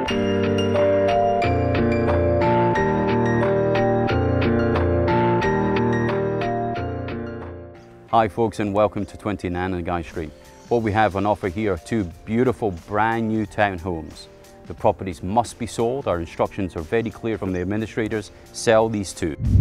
Hi folks, and welcome to 20 Nannygai Street. What we have on offer here are two beautiful brand new townhomes. The properties must be sold. Our instructions are very clear from the administrators. Sell these two.